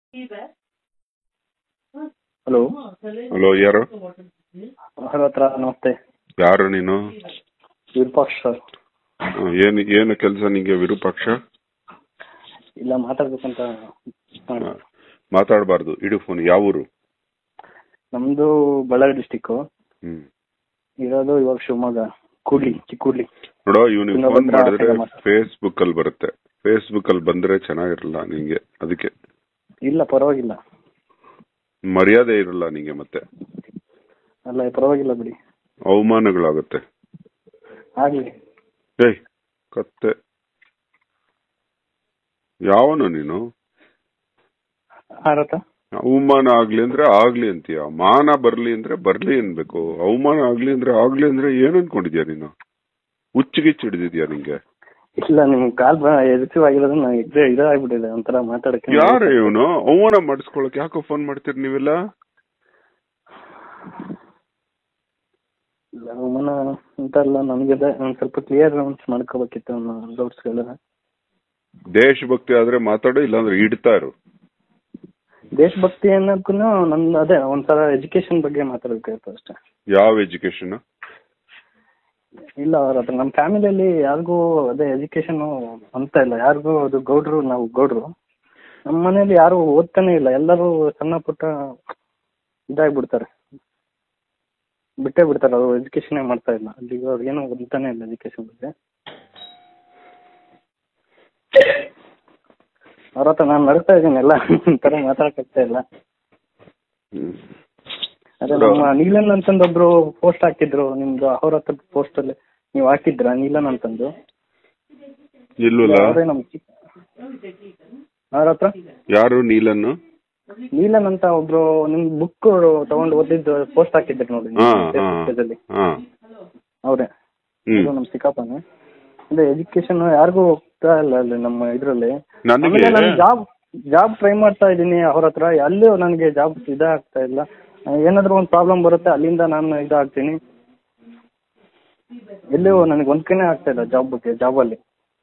Hello hello, ಯಾರು? ಅಹೋರಾತ್ರ, ನಮಸ್ತೆ. ಯಾರು ನೀನು? ವಿರೂಪಾಕ್ಷ ಸರ್. ಏನು ಕೆಲಸ ನಿಂಗೆ ವಿರೂಪಾಕ್ಷ? ಇಲ್ಲ, ಮಾತಾಡ್ಬೇಕಂತ. ಮಾತಾಡಬಾರ್ದು, ಇಡು ಫೋನ್. ಯಾವ ಊರು? ನಮ್ದು ಬಳ್ಳಾರಿ ಡಿಸ್ಟಿಕ್. ಇರೋದು ಇವಾಗ ಶಿವಮೊಗ್ಗ, ಕೂಡ್ಲಿ, ಚಿಕ್ಕೂಡ್ಲಿ. ನೋಡೋ, ಇವನಿಗೆ ಫೋನ್ ಮಾಡಿದ್ರೆ ಫೇಸ್ಬುಕ್ ಅಲ್ಲಿ ಬರುತ್ತೆ. ಫೇಸ್ಬುಕ್ ಅಲ್ಲಿ ಬಂದ್ರೆ ಚೆನ್ನಾಗಿರಲ್ಲ ನಿಂಗೆ, ಅದಕ್ಕೆ. ಇಲ್ಲ, ಪರವಾಗಿಲ್ಲ. ಮರ್ಯಾದೆ ಇರಲ್ಲ ನಿಂಗೆ, ಮತ್ತೆ ಅಲ್ಲ, ಪರವಾಗಿಲ್ಲ ಬಿಡಿ. ಅವಮಾನಗಳಾಗುತ್ತೆ. ಆಗ್ಲಿ. ಏಯ್ ಕತ್ತೆ, ಯಾವನು ನೀನು? ಅವಮಾನ ಆಗ್ಲಿ ಅಂದ್ರೆ ಆಗ್ಲಿ ಅಂತೀಯ, ಮಾನ ಬರ್ಲಿ ಅಂದ್ರೆ ಬರ್ಲಿ ಅನ್ಬೇಕು. ಅವಮಾನ ಆಗ್ಲಿ ಅಂದ್ರೆ ಏನ್ ಅನ್ಕೊಂಡಿದ್ಯಾ ನೀನು? ಹುಚ್ಚಿಗಿಚ್ಚು ಹಿಡಿದಿದ್ಯಾ ನಿಂಗೆ? ಇಲ್ಲ, ನಿಮ್ ಕಾಲ್ ರಿಸೀವ್ ಆಗಿರೋದು ಇದಾಗ್ಬಿಟ್ಟಿದೆ, ಒಂಥರ ಮಾತಾಡಕ್ಕೆ. ಯಾರು ಇವನು? ಅವಮಾನ ಮಾಡಿಸ್ಕೊಳಕ್ ಯಾಕೋ ಫೋನ್ ಮಾಡ್ತೀರಿ ನೀವೆಲ್ಲ? ಅವಮಾನ ಅಂತಲ್ಲ, ನಮ್ಗೆ ಒಂದ್ ಸ್ವಲ್ಪ ಕ್ಲಿಯರ್ ಮಾಡ್ಕೋಬೇಕಿತ್ತು ಡೌಟ್ಸ್ ಗಳ. ದೇಶಭಕ್ತಿ ಆದ್ರೆ ಮಾತಾಡು, ಇಲ್ಲಾಂದ್ರೆ ಇಡ್ತಾರು. ದೇಶಭಕ್ತಿ ಅನ್ನೋದಕ್ಕೂ ನಮ್ದು ಅದೇ ಒಂಥರ ಎಜುಕೇಶನ್ ಬಗ್ಗೆ ಮಾತಾಡ್ಬೇಕಾಯ್ತು ಅಷ್ಟೇ. ಯಾವ ಎಜುಕೇಶನ್? ಇಲ್ಲ, ಅವ್ರ ಹತ್ರ ನಮ್ಮ ಫ್ಯಾಮಿಲಿಯಲ್ಲಿ ಯಾರಿಗೂ ಅದೇ ಎಜುಕೇಶನ್ ಅಂತ ಇಲ್ಲ. ಯಾರಿಗೂ ಅದು ಗೌಡ್ರು, ನಾವು ಗೌಡ್ರು. ನಮ್ಮ ಮನೇಲಿ ಯಾರು ಓದ್ತಾನೆ ಇಲ್ಲ, ಎಲ್ಲರೂ ಸಣ್ಣ ಪುಟ್ಟ ಇದಾಗ್ಬಿಡ್ತಾರೆ, ಬಿಟ್ಟೇ ಬಿಡ್ತಾರೆ. ಅವರು ಎಜುಕೇಶನ್ ಮಾಡ್ತಾ ಇಲ್ಲ, ಅಲ್ಲಿಗೆ ಅವ್ರು ಏನೋ ಓದ್ತಾನೆ ಇಲ್ಲ ಎಜುಕೇಶನ್ ಬಗ್ಗೆ. ಅವ್ರ ಹತ್ರ ನಾನು ನಡ್ತಾ ಇದ್ದೀನಿ, ಎಲ್ಲ ಒಂಥರ ಮಾತಾಡಕ್ಕಾಗ್ತಾ ಇಲ್ಲ. ಅದೇ ನಮ್ಮ ನೀಲನ್ ಅಂತಂದು ಒಬ್ರು ಪೋಸ್ಟ್ ಹಾಕಿದ್ರು, ನಿಮ್ದು ಅಹೋರಾತ್ರ ಪೋಸ್ಟ್ ಅಲ್ಲಿ ನೀವು ಹಾಕಿದ್ರ ನೀಲನ್ ಅಂತಂದು? ಅವ್ರ ಹತ್ರ ಯಾರು ನೀಲನ್? ನೀಲನ್ ಅಂತ ಒಬ್ರು ನಿಮ್ ಬುಕ್ ತಗೊಂಡು ಓದಿದ್ದು ಪೋಸ್ಟ್ ಹಾಕಿದ್ರು ನೋಡಿ ಫೇಸ್ಬುಕ್. ಅವ್ರೆ ನಮ್ ಸಿಕ್ಕಾಪನೆ. ಅಂದ್ರೆ ಎಜುಕೇಶನ್ ಯಾರಿಗೂ ಹೋಗ್ತಾ ಇಲ್ಲ ಅಲ್ಲಿ ನಮ್ಮ ಇದ್ರಲ್ಲಿ. ಜಾಬ್ ಟ್ರೈ ಮಾಡ್ತಾ ಇದ್ದೀನಿ ಅವ್ರ ಹತ್ರ, ಅಲ್ಲೂ ನನಗೆ ಜಾಬ್ ಇದಾಗ್ತಾ ಇಲ್ಲ. ಏನಾದ್ರು ಒಂದು ಪ್ರಾಬ್ಲಮ್ ಬರುತ್ತೆ, ಅಲ್ಲಿಂದ ನಾನು ಇದಾಗ್ತೀನಿ. ಎಲ್ಲೂ ನನಗೆ ಹೊಂದ್ಕೇನೆ ಆಗ್ತಾ ಇಲ್ಲ ಜಾಬಲ್ಲಿ.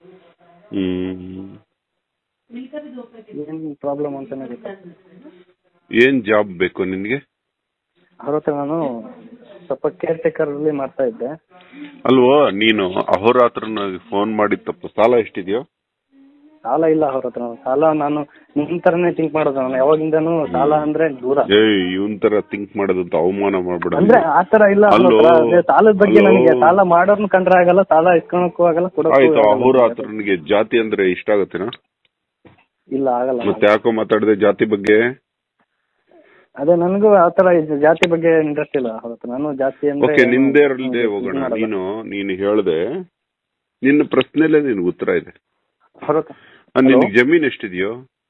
ಏನ್ ಪ್ರಾಬ್ಲಮ್ ಅಂತಾನೆ ಗೊತ್ತಿಲ್ಲ. ಏನ್ ಜಾಬ್ ಬೇಕು ನಿನ್ಗೆ? ಅವ್ರ ಹತ್ರ ನಾನು ಸ್ವಲ್ಪ ಕೇರ್ ಟೇಕರ್ ಅಲ್ಲಿ ಮಾಡ್ತಾ ಇದ್ದೆ. ಅಲ್ವೋ, ನೀನು ಅಹೋರಾತ್ರನ ಫೋನ್ ಮಾಡಿದ ತಪ್ಪು. ಸಾಲ ಎಷ್ಟಿದ್ಯೋ? ಸಾಲ ಇಲ್ಲ ಅವ್ರ ಹತ್ರ. ಸಾಲ ನಾನು ನಿಮ್ ತರನೇ ಥಿಂಕ್ ಮಾಡೋದು. ನಾನು ಯಾವಾಗಿಂದನು ಸಾಲ ಅಂದ್ರೆ ದೂರ. ಇವನ್ ತರ ಥಿಂಕ್ ಮಾಡೋದಂತ ಅವಮಾನ ಮಾಡ್ಬೇಡ. ಅಂದ್ರೆ ಆತರ ಇಲ್ಲ. ಸಾಲದ ಬಗ್ಗೆ ನನಗೆ ಸಾಲ ಮಾಡೋರ್ನ ಕಂಡ್ರೆ ಆಗಲ್ಲ, ಸಾಲ ಇಸ್ಕೊಳಕ್ಕೂ ಆಗಲ್ಲ, ಆಯ್ತು. ಅಹೋರಾತ್ರನಿಗೆ ಜಾತಿ ಅಂದ್ರೆ ಇಷ್ಟ ಆಗತ್ತೇನಾ? ಇಲ್ಲ, ಆಗಲ್ಲ. ಮತ್ತೆ ಯಾಕೋ ಮಾತಾಡದೆ ಜಾತಿ ಬಗ್ಗೆ? ಅದೇ ನನಗೂ ಆತರ ಜಾತಿ ಬಗ್ಗೆ ಇಂಟ್ರೆಸ್ಟ್ ಇಲ್ಲ. ನಾನು ಜಾತಿ ಅಂದ್ರೆ ನಿಂದೇ ಹೋಗೋಣ. ನೀನು ಹೇಳ್ದೆ, ನಿನ್ನ ಪ್ರಶ್ನೆಲ್ಲೇ ನಿನ್ಗೆ ಉತ್ತರ ಇದೆ. ನಿನ್ಗೆ ಜಮೀನ್ ಎಷ್ಟಿದೆಯೋ?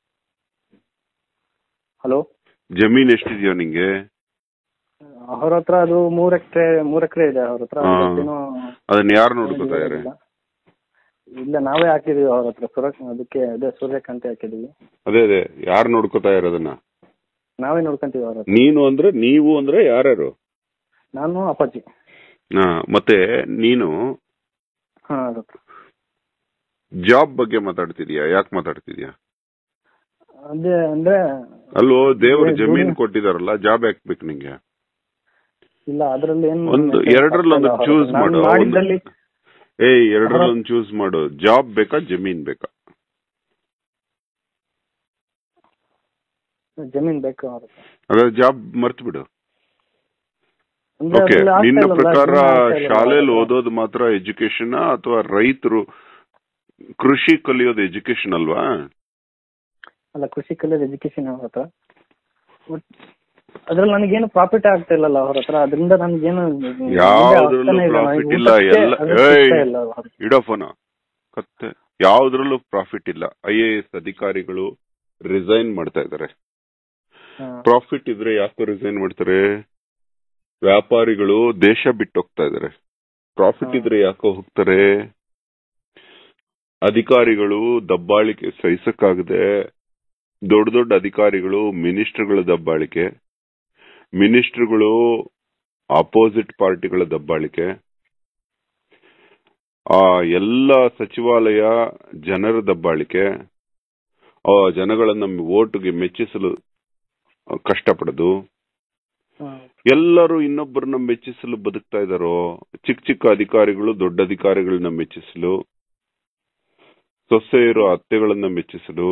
ಹಲೋ, ಜಮೀನ್ ಎಷ್ಟಿದೆಯೋ ನಿಂಗೆ? ಅವ್ರ ಹತ್ರ ಅದು 3 ಎಕರೆ ಇದೆ ಅವ್ರ ಹತ್ರ. ಅದನ್ನ ಯಾರು ನೋಡ್ಕೋತಾ ಇದಾರೆ? ಇಲ್ಲ, ನಾವೇ ಹಾಕಿದೀವಿ ಅವ್ರ ಹತ್ರ. ಅದಕ್ಕೆ ಅದೇ ಸೂರ್ಯಕಾಂತಿ ಹಾಕಿದೀವಿ. ಅದೇ ಯಾರು ನೋಡ್ಕೋತಾ ಇರೋದನ್ನ? ನಾವೇ ನೋಡ್ಕೊಂತೀವಿ ಅವ್ರ ಹತ್ರ. ನೀನು ಅಂದ್ರೆ ನೀವು ಅಂದ್ರೆ ಯಾರ್ಯಾರು? ನಾನು, ಅಪ್ಪಾಜಿ. ಮತ್ತೆ ನೀನು ಹಾ, ಜಾಬ್ ಬಗ್ಗೆ ಮಾತಾಡ್ತಿದ್ಯಾ? ಯಾಕೆ ಮಾತಾಡ್ತಿದ್ಯಾ? ಅದೇ ಅಂದ್ರೆ ಅಲ್ವೋ, ದೇವ್ರ ಜಮೀನ್ ಕೊಟ್ಟಿದಾರಲ್ಲ, ಜಾಬ್ ಯಾಕೆ ನಿಂಗೆ? ಇಲ್ಲ, ಅದ್ರಲ್ಲಿ ಎರಡರಲ್ಲೊಂದು ಚೂಸ್ ಮಾಡು. ಎರಡರಲ್ಲೊಂದು ಚೂಸ್ ಮಾಡು. ಜಾಬ್ ಬೇಕಾ, ಜಮೀನ್ ಬೇಕಾ? ಜಮೀನ್ ಬೇಕು. ಅದ್ರ ಜಾಬ್ ಮರ್ತು ಬಿಡು. ಓಕೆ, ನಿನ್ನ ಪ್ರಕಾರ ಶಾಲೆಯಲ್ಲಿ ಓದೋದು ಮಾತ್ರ ಎಜುಕೇಶನ್ ಅಥವಾ ರೈತರು ಕೃಷಿ ಕಲಿಯೋದು ಎಜುಕೇಶನ್ ಅಲ್ವಾ? ಅಲ್ಲ, ಕೃಷಿ ಕಲಿಯೋದು ಎಜುಕೇಶನ್ ಅವ್ರ ಹತ್ರ. ಅದ್ರಲ್ಲಿ ನನಗೇನು ಪ್ರಾಫಿಟ್ ಆಗ್ತಾ ಇಲ್ಲಲ್ಲ ಅವ್ರ ಹತ್ರ. ಅದರಿಂದ ನನಗೇನು ಯಾವ್ದ್ರಲ್ಲೂ ಪ್ರಾಫಿಟ್ ಇಲ್ಲ. ಇಡೋಫೋನ ಕತ್ತೆ, ಯಾವ್ದ್ರಲ್ಲೂ ಪ್ರಾಫಿಟ್ ಇಲ್ಲ. IAS ಅಧಿಕಾರಿಗಳು ರಿಸೈನ್ ಮಾಡ್ತಾ ಇದಾರೆ. ಪ್ರಾಫಿಟ್ ಇದ್ರೆ ಯಾಕೆ ರಿಸೈನ್ ಮಾಡ್ತಾರೆ? ವ್ಯಾಪಾರಿಗಳು ದೇಶ ಬಿಟ್ಟು ಹೋಗ್ತಾ ಇದಾರೆ. ಪ್ರಾಫಿಟ್ ಇದ್ರೆ ಯಾಕೋ ಹೋಗ್ತಾರೆ? ಅಧಿಕಾರಿಗಳು ದಬ್ಬಾಳಿಕೆ ಸಹಿಸಕ್ಕಾಗದೆ ದೊಡ್ಡ ದೊಡ್ಡ ಅಧಿಕಾರಿಗಳು ಮಿನಿಸ್ಟರ್ಗಳ ದಬ್ಬಾಳಿಕೆ, ಮಿನಿಸ್ಟರ್ಗಳು ಅಪೋಸಿಟ್ ಪಾರ್ಟಿಗಳ ದಬ್ಬಾಳಿಕೆ, ಆ ಎಲ್ಲ ಸಚಿವಾಲಯ ಜನರ ದಬ್ಬಾಳಿಕೆ, ಜನಗಳನ್ನ ಓಟ್ಗೆ ಮೆಚ್ಚಿಸಲು ಕಷ್ಟಪಡೋದು. ಎಲ್ಲರೂ ಇನ್ನೊಬ್ಬರನ್ನ ಮೆಚ್ಚಿಸಲು ಬದುಕ್ತಾ ಇದಾರೋ? ಚಿಕ್ಕ ಚಿಕ್ಕ ಅಧಿಕಾರಿಗಳು ದೊಡ್ಡ ಅಧಿಕಾರಿಗಳನ್ನ ಮೆಚ್ಚಿಸಲು, ಸೊಸೆಯರು ಅತ್ತೆಗಳನ್ನ ಮೆಚ್ಚಿಸಲು,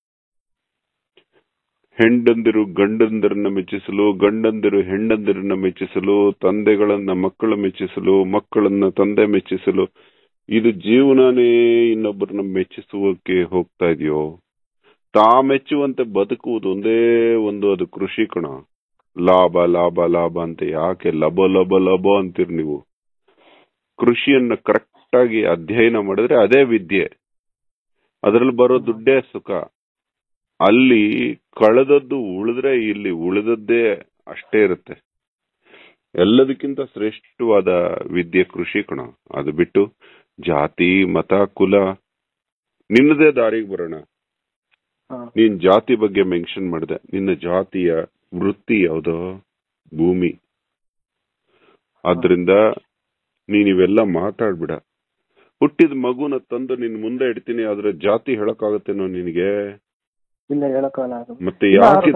ಹೆಂಡಂದಿರು ಗಂಡಂದಿರನ್ನ ಮೆಚ್ಚಿಸಲು, ಗಂಡಂದಿರು ಹೆಂಡಂದಿರನ್ನ ಮೆಚ್ಚಿಸಲು, ತಂದೆಗಳನ್ನ ಮಕ್ಕಳ ಮೆಚ್ಚಿಸಲು, ಮಕ್ಕಳನ್ನ ತಂದೆ ಮೆಚ್ಚಿಸಲು. ಇದು ಜೀವನನೇ ಇನ್ನೊಬ್ಬರನ್ನ ಮೆಚ್ಚಿಸುವಕ್ಕೆ ಹೋಗ್ತಾ ಇದೆಯೋ? ತಾ ಮೆಚ್ಚುವಂತೆ ಬದುಕುವುದು ಒಂದೇ ಒಂದು, ಅದು ಕೃಷಿ ಕಣ. ಲಾಭ ಲಾಭ ಲಾಭ ಅಂತ ಯಾಕೆ ಲಭ ಲಭ ಲಭ ಅಂತೀರಿ ನೀವು? ಕೃಷಿಯನ್ನ ಕರೆಕ್ಟ್ ಆಗಿ ಅಧ್ಯಯನ ಮಾಡಿದ್ರೆ ಅದೇ ವಿದ್ಯೆ, ಅದರಲ್ಲಿ ಬರೋ ದುಡ್ಡೇ ಸುಖ. ಅಲ್ಲಿ ಕಳೆದದ್ದು ಉಳಿದ್ರೆ ಇಲ್ಲಿ ಉಳಿದದ್ದೇ ಅಷ್ಟೇ ಇರುತ್ತೆ. ಎಲ್ಲದಕ್ಕಿಂತ ಶ್ರೇಷ್ಠವಾದ ವಿದ್ಯೆ ಕೃಷಿ ಕಣ. ಅದು ಬಿಟ್ಟು ಜಾತಿ ಮತ ಕುಲ, ನಿನ್ನದೇ ದಾರಿಗೆ ಬರೋಣ. ನೀನ್ ಜಾತಿ ಬಗ್ಗೆ ಮೆನ್ಷನ್ ಮಾಡಿದೆ. ನಿನ್ನ ಜಾತಿಯ ವೃತ್ತಿ ಯಾವ್ದೋ? ಭೂಮಿ. ಆದ್ರಿಂದ ನೀನಿವೆಲ್ಲ ಮಾತಾಡ್ಬಿಡ. ಹುಟ್ಟಿದ ಮಗುನ ತಂದು ನಿನ್ ಮುಂದೆ ಇಡ್ತೀನಿ, ಆದ್ರೆ ಜಾತಿ ಹೇಳಕ್ಕಾಗತ್ತೇನೋ ನಿನಗೆ? ಮತ್ತೆ ಯಾಕೆ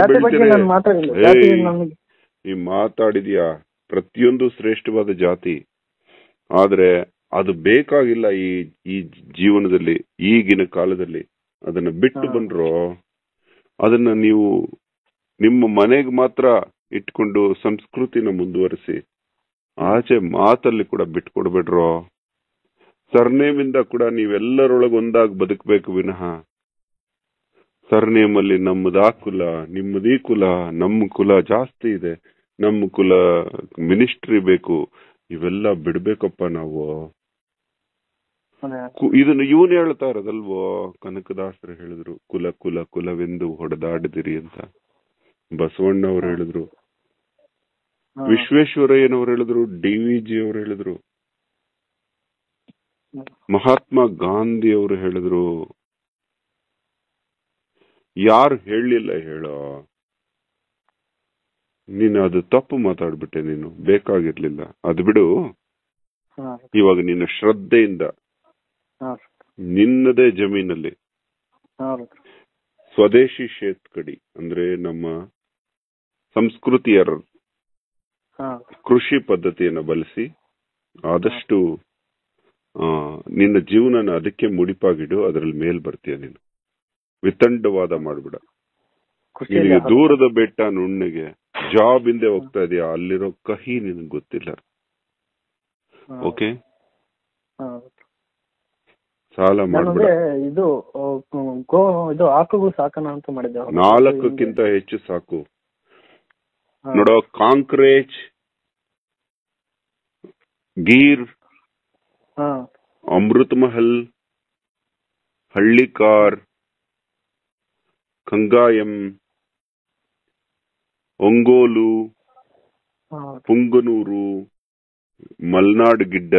ನೀ ಮಾತಾಡಿದ್ಯಾ? ಪ್ರತಿಯೊಂದು ಶ್ರೇಷ್ಠವಾದ ಜಾತಿ, ಆದ್ರೆ ಅದು ಬೇಕಾಗಿಲ್ಲ ಈ ಜೀವನದಲ್ಲಿ, ಈಗಿನ ಕಾಲದಲ್ಲಿ. ಅದನ್ನ ಬಿಟ್ಟು ಬಂದ್ರೋ, ಅದನ್ನ ನೀವು ನಿಮ್ಮ ಮನೆಗೆ ಮಾತ್ರ ಇಟ್ಕೊಂಡು ಸಂಸ್ಕೃತಿನ ಮುಂದುವರಿಸಿ, ಆಚೆ ಮಾತಲ್ಲಿ ಕೂಡ ಬಿಟ್ಕೊಡ್ಬೇಡ್ರೋ. ಸರ್ನೇಮ್ ಇಂದ ಕೂಡ ನೀವೆಲ್ಲರೊಳಗೆ ಒಂದಾಗಿ ಬದುಕಬೇಕು ವಿನಃ ಸರ್ನೇಮ್ ಅಲ್ಲಿ ನಮ್ಮದಾ ಕುಲ, ನಿಮ್ಮದೀ ಕುಲ, ನಮ್ಮ ಕುಲ ಜಾಸ್ತಿ ಇದೆ, ನಮ್ಮ ಕುಲ ಮಿನಿಸ್ಟ್ರಿ ಬೇಕು, ಇವೆಲ್ಲ ಬಿಡ್ಬೇಕಪ್ಪ ನಾವು. ಇದನ್ನು ಇವನು ಹೇಳ್ತಾ ಇರೋದಲ್ವೋ? ಕನಕದಾಸರು ಹೇಳಿದ್ರು, ಕುಲ ಕುಲ ಕುಲವೆಂದು ಹೊಡೆದಾಡಿದಿರಿ ಅಂತ. ಬಸವಣ್ಣವ್ರು ಹೇಳಿದ್ರು, ವಿಶ್ವೇಶ್ವರಯ್ಯನವ್ರು ಹೇಳಿದ್ರು, DVG ಅವರು ಹೇಳಿದ್ರು, ಮಹಾತ್ಮ ಗಾಂಧಿ ಅವರು ಹೇಳಿದ್ರು. ಯಾರು ಹೇಳಲಿಲ್ಲ ಹೇಳೋ? ನೀನು ಅದು ತಪ್ಪು ಮಾತಾಡ್ಬಿಟ್ಟೆ, ನೀನು ಬೇಕಾಗಿರ್ಲಿಲ್ಲ. ಅದು ಬಿಡು. ಇವಾಗ ನಿನ್ನ ಶ್ರದ್ಧೆಯಿಂದ ನಿನ್ನದೇ ಜಮೀನಲ್ಲಿ ಸ್ವದೇಶಿ ಶೇತ್ಕಡಿ ಅಂದ್ರೆ ನಮ್ಮ ಸಂಸ್ಕೃತಿಯ ಕೃಷಿ ಪದ್ಧತಿಯನ್ನು ಬಳಸಿ ಆದಷ್ಟು ನಿನ್ನ ಜೀವನನ ಅದಕ್ಕೆ ಮುಡಿಪಾಗಿಡು. ಅದ್ರಲ್ಲಿ ಮೇಲ್ ಬರ್ತೀಯ ನೀನು. ವಿತಂಡವಾದ ಮಾಡ್ಬಿಡ. ನಿನಗೆ ದೂರದ ಬೆಟ್ಟ ನುಣ್ಣಗೆ ಜಾಬ್ ಹಿಂದೆ ಹೋಗ್ತಾ ಇದೆಯಾ, ಅಲ್ಲಿರೋ ಕಹಿ ನಿನಗೆ ಗೊತ್ತಿಲ್ಲ. ಓಕೆ, ಸಾಲ ಮಾಡ್ಬಿಡ. ಇದು ಆಕಳು ಸಾಕಣ ಅಂತ ಮಾಡಿದ್ದೆ. 4ಕ್ಕಿಂತ ಹೆಚ್ಚು ಸಾಕು. ನೋಡೋ, ಕಾಂಕ್ರೇಜ್, ಗೀರ್, ಅಮೃತ್ ಮಹಲ್, ಹಳ್ಳಿಕಾರ್, ಕಂಗಾಯಂ, ಒಂಗೋಲು, ಪುಂಗನೂರು, ಮಲ್ನಾಡ್ ಗಿಡ್ಡ,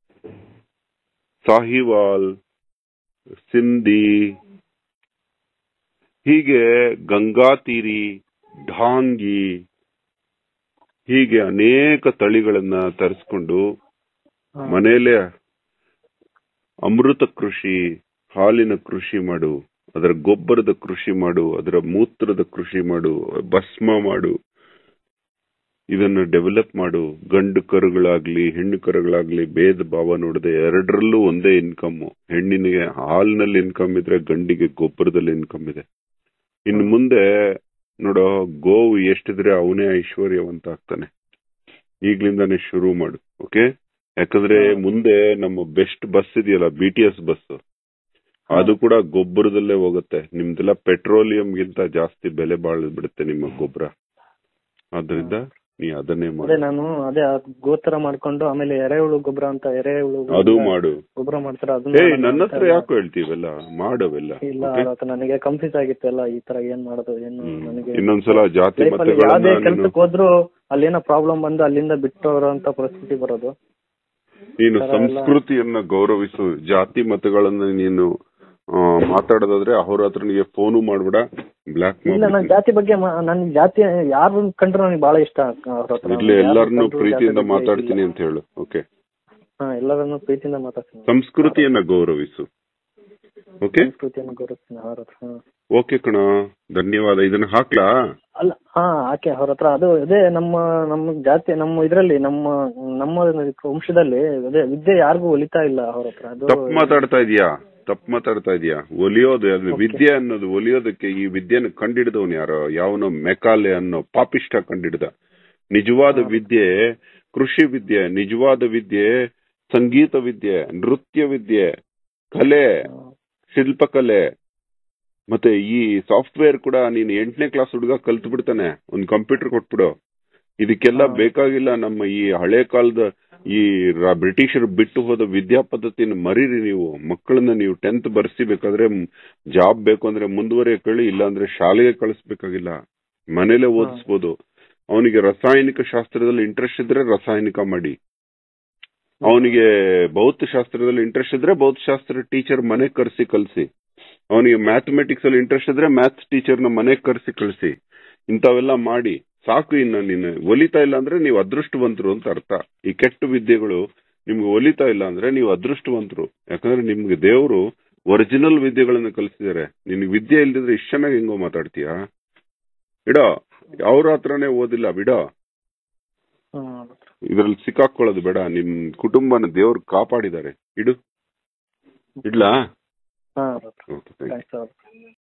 ಸಾಹಿವಾಲ್, ಸಿಂಧಿ, ಹೀಗೆ ಗಂಗಾತೀರಿ, ಢಾಂಗಿ, ಹೀಗೆ ಅನೇಕ ತಳಿಗಳನ್ನ ತರಿಸ್ಕೊಂಡು ಮನೆಯಲ್ಲೇ ಅಮೃತ ಕೃಷಿ, ಹಾಲಿನ ಕೃಷಿ ಮಾಡು, ಅದರ ಗೊಬ್ಬರದ ಕೃಷಿ ಮಾಡು, ಅದರ ಮೂತ್ರದ ಕೃಷಿ ಮಾಡು, ಭಸ್ಮ ಮಾಡು. ಇದನ್ನ ಡೆವಲಪ್ ಮಾಡು. ಗಂಡು ಕರುಗಳಾಗ್ಲಿ ಹೆಣ್ಣು ಕರುಗಳಾಗ್ಲಿ ಭೇದ ಭಾವ ನೋಡದೆ ಎರಡರಲ್ಲೂ ಒಂದೇ ಇನ್ಕಮ್. ಹೆಣ್ಣಿನಿಗೆ ಹಾಲಿನಲ್ಲಿ ಇನ್ಕಮ್ ಇದ್ರೆ ಗಂಡಿಗೆ ಗೊಬ್ಬರದಲ್ಲಿ ಇನ್ಕಮ್ ಇದೆ. ಇನ್ನು ಮುಂದೆ ನೋಡೋ, ಗೋವು ಎಷ್ಟಿದ್ರೆ ಅವನೇ ಐಶ್ವರ್ಯವಂತ ಆಗ್ತಾನೆ. ಈಗ್ಲಿಂದಾನೇ ಶುರು ಮಾಡು. ಓಕೆ, ಯಾಕಂದ್ರೆ ಮುಂದೆ ನಮ್ಮ ಬೆಸ್ಟ್ ಬಸ್ ಇದೆಯಲ್ಲ, BTS ಬಸ್, ಅದು ಕೂಡ ಗೊಬ್ಬರದಲ್ಲೇ ಹೋಗುತ್ತೆ. ನಿಮ್ದೆಲ್ಲ ಪೆಟ್ರೋಲಿಯಂಗಿಂತ ಜಾಸ್ತಿ ಬೆಲೆ ಬಾಳ್ಬಿಡುತ್ತೆ ನಿಮ್ಮ ಗೊಬ್ಬರ. ಆದ್ರಿಂದ ನೀ ಅದನ್ನೇ ಮಾಡು. ನಾನು ಅದೇ ಗೋತರ ಮಾಡ್ಕೊಂಡು ಆಮೇಲೆ ಎರೆಹುಳು ಗೊಬ್ಬರ ಅಂತ ಎರೆಹುಳು ಅದು ಮಾಡು. ಗೊಬ್ಬರ ಮಾಡ್ತಾರೆ. ನನ್ನ ಹತ್ರ ಯಾಕೆ ಹೇಳ್ತೀವಲ್ಲ, ಮಾಡವೆಲ್ಲ. ಇಲ್ಲ, ನನಗೆ ಕನ್ಫ್ಯೂಸ್ ಆಗಿತ್ತು ಎಲ್ಲ, ಈ ತರ ಏನ್ ಮಾಡೋದು ಏನು. ನನಗೆ ಇನ್ನೊಂದ್ಸಲ ಜಾತಿ ಯಾವ್ದೇ ಕೆಲ್ಸಕ್ಕೆ ಹೋದ್ರು ಅಲ್ಲೇನೋ ಪ್ರಾಬ್ಲಮ್ ಬಂದು ಅಲ್ಲಿಂದ ಬಿಟ್ಟೋರಂತ ಪರಿಸ್ಥಿತಿ ಬರೋದು. ನೀನು ಸಂಸ್ಕೃತಿಯನ್ನ ಗೌರವಿಸು. ಜಾತಿ ಮತಗಳನ್ನ ನೀನು ಮಾತಾಡೋದಾದ್ರೆ ಅಹೋರಾತ್ರನಿಗೆ ಫೋನು ಮಾಡ್ಬಿಡ, ಬ್ಲಾಕ್ ಇಲ್ಲ. ನನ್ ಜಾತಿ ಬಗ್ಗೆ, ನನ್ ಜಾತಿ ಯಾರು ಕಂಡ್ರು ನನಗೆ ಬಹಳ ಇಷ್ಟ. ಇರ್ಲಿ, ಎಲ್ಲರನ್ನು ಪ್ರೀತಿಯಿಂದ ಮಾತಾಡ್ತೀನಿ ಅಂತ ಹೇಳು. ಓಕೆ, ಎಲ್ಲರನ್ನು ಪ್ರೀತಿಯಿಂದ ಮಾತಾಡ್ತೀನಿ. ಸಂಸ್ಕೃತಿಯನ್ನ ಗೌರವಿಸು. ಓಕೆ, ಸಂಸ್ಕೃತಿಯನ್ನು ಗೌರವಿಸ್ತೀನಿ ಅವರತ್ರ. ಓಕೆ ಕಣ, ಧನ್ಯವಾದ. ಇದನ್ನ ಹಾಕ್ಲಾ? ಅಲ್ಲ, ಆಕೆ ಅವ್ರ ಹತ್ರ ಅದು ಅದೇ ನಮ್ಮ ಜಾತಿ, ನಮ್ಮ ಇದ್ರಲ್ಲಿ ನಮ್ಮ ವಂಶದಲ್ಲಿ ಅದೇ ವಿದ್ಯೆ ಯಾರಿಗೂ ಒಲಿತಾ ಇಲ್ಲ ಅವ್ರ ಹತ್ರ. ಅದು ತಪ್ಪು ಮಾತಾಡ್ತಾ ಇದೀಯಾ. ಒಲಿಯೋದು ವಿದ್ಯೆ ಅನ್ನೋದು, ಒಲಿಯೋದಕ್ಕೆ ಈ ವಿದ್ಯೆನ ಕಂಡಿಡಿದವನು ಯಾರೋ, ಯಾವನೋ ಮೆಕಾಲೆ ಅನ್ನೋ ಪಾಪಿಷ್ಟ ಕಂಡಿಡ್ದ. ನಿಜವಾದ ವಿದ್ಯೆ ಕೃಷಿ ವಿದ್ಯೆ, ನಿಜವಾದ ವಿದ್ಯೆ ಸಂಗೀತ ವಿದ್ಯೆ, ನೃತ್ಯ ವಿದ್ಯೆ, ಕಲೆ, ಶಿಲ್ಪಕಲೆ. ಮತ್ತೆ ಈ ಸಾಫ್ಟ್ವೇರ್ ಕೂಡ ನೀನ್ 8ನೇ ಕ್ಲಾಸ್ ಹುಡುಗ ಕಲ್ತು ಬಿಡ್ತಾನೆ, ಒಂದ್ ಕಂಪ್ಯೂಟರ್ ಕೊಟ್ಬಿಡು. ಇದಕ್ಕೆಲ್ಲ ಬೇಕಾಗಿಲ್ಲ. ನಮ್ಮ ಈ ಹಳೆ ಕಾಲದ ಈ ಬ್ರಿಟಿಷರು ಬಿಟ್ಟು ಹೋದ ವಿದ್ಯಾ ಪದ್ಧತಿನ ಮರೀರಿ ನೀವು. ಮಕ್ಕಳನ್ನ ನೀವು 10th ಬರ್ಸಿಬೇಕಾದ್ರೆ, ಜಾಬ್ ಬೇಕು ಅಂದ್ರೆ ಮುಂದುವರಿಯ ಕಳಿ, ಇಲ್ಲ ಅಂದ್ರೆ ಶಾಲೆಗೆ ಕಳಿಸ್ಬೇಕಾಗಿಲ್ಲ, ಮನೇಲೆ ಓದಿಸ್ಬೋದು. ಅವನಿಗೆ ರಾಸಾಯನಿಕ ಶಾಸ್ತ್ರದಲ್ಲಿ ಇಂಟ್ರೆಸ್ಟ್ ಇದ್ರೆ ರಾಸಾಯನಿಕ ಮಾಡಿ, ಅವನಿಗೆ ಭೌತಶಾಸ್ತ್ರದಲ್ಲಿ ಇಂಟ್ರೆಸ್ಟ್ ಇದ್ರೆ ಭೌತಶಾಸ್ತ್ರ ಟೀಚರ್ ಮನೆಗ್ ಕಲ್ಸಿ, ಅವನಿಗೆ ಮ್ಯಾಥಮೆಟಿಕ್ಸ್ ಅಲ್ಲಿ ಇಂಟ್ರೆಸ್ಟ್ ಇದ್ರೆ ಮ್ಯಾಥ್ಸ್ ಟೀಚರ್ನ ಮನೆಗ್ ಕಳಿಸಿ. ಇಂಥವೆಲ್ಲ ಮಾಡಿ ಸಾಕು. ಇನ್ನು ನೀನು ಒಲಿತಾ ಇಲ್ಲ ಅಂದ್ರೆ ನೀವು ಅದೃಷ್ಟವಂತರು ಅಂತ ಅರ್ಥ. ಈ ಕೆಟ್ಟ ವಿದ್ಯೆಗಳು ನಿಮ್ಗೆ ಒಲಿತಾ ಇಲ್ಲ ಅಂದ್ರೆ ನೀವು ಅದೃಷ್ಟವಂತರು. ಯಾಕಂದ್ರೆ ನಿಮ್ಗೆ ದೇವರು ಒರಿಜಿನಲ್ ವಿದ್ಯೆಗಳನ್ನ ಕಲಿಸಿದ್ದಾರೆ. ನಿನ್ಗೆ ವಿದ್ಯೆ ಇಲ್ದಿದ್ರೆ ಇಷ್ಟ ಚೆನ್ನಾಗಿ ಹೆಂಗೋ ಮಾತಾಡ್ತೀಯಾ? ಬಿಡೋ, ಅವ್ರ ಹತ್ರನೇ ಓದಿಲ್ಲ, ಬಿಡೋ. ಇದ್ರಲ್ಲಿ ಸಿಕ್ಕಾಕೊಳ್ಳೋದು ಬೇಡ. ನಿಮ್ ಕುಟುಂಬನ ದೇವ್ರು ಕಾಪಾಡಿದ್ದಾರೆ. ಇಡ್ಲಾ? Okay, thanks.